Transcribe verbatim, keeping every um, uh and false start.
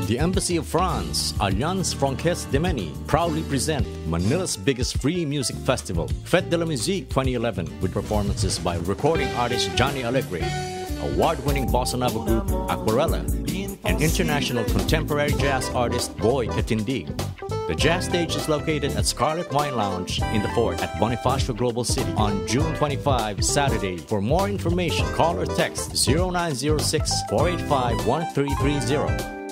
The Embassy of France, Alliance Francaise de Mani, proudly present Manila's biggest free music festival, Fete de la Musique twenty eleven, with performances by recording artist Johnny Alegre, award-winning bossa nova group Aquarela, and international contemporary jazz artist boy Katindig. The jazz stage is located at Scarlet Wine Lounge in the Fort at Bonifacio Global City on June twenty-fifth, Saturday. For more information, call or text zero nine zero six, four eight five, one three three zero.